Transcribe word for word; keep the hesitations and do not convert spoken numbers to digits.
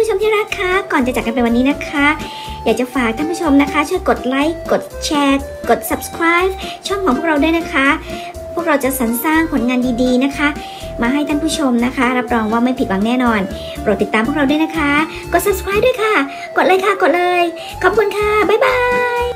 ชมที่รักคะก่อนจะจากกันไปวันนี้นะคะอยากจะฝากท่านผู้ชมนะคะช่วยกดไลค์กดแชร์กด ซับสไครบ์ ช่องของพวกเราด้วยนะคะพวกเราจะสรรสร้างผลงานดีๆนะคะมาให้ท่านผู้ชมนะคะรับรองว่าไม่ผิดหวังแน่นอนโปรดติดตามพวกเราด้วยนะคะกด ซับสไครบ์ ด้วยค่ะกดเลยค่ะกดเลยขอบคุณค่ะบ๊ายบาย